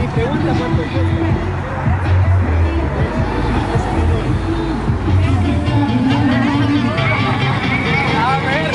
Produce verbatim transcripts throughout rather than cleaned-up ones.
Pregunta cuánto cuesta. A ver.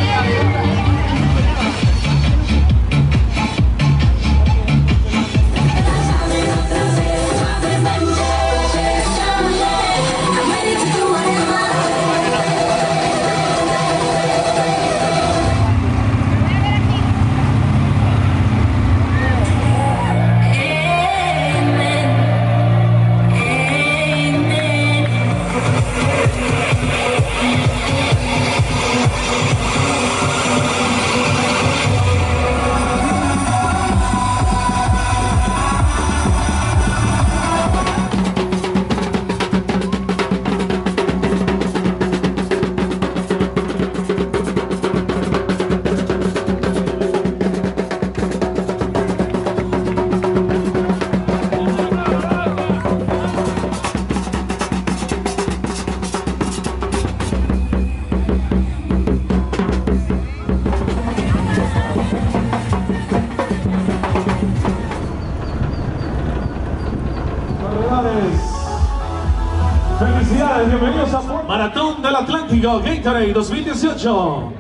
Felicidades, bienvenidos a Maratón del Atlántico Gatorade dos mil dieciocho.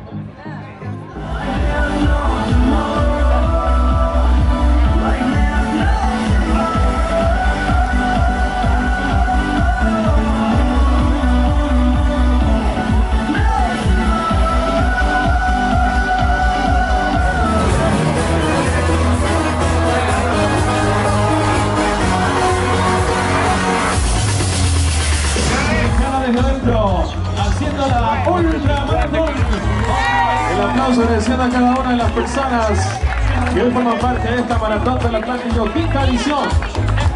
Haciendo la Ultra Maratón. El aplauso agradeciendo a cada una de las personas que hoy forman parte de esta Maratón del Atlántico, quinta edición.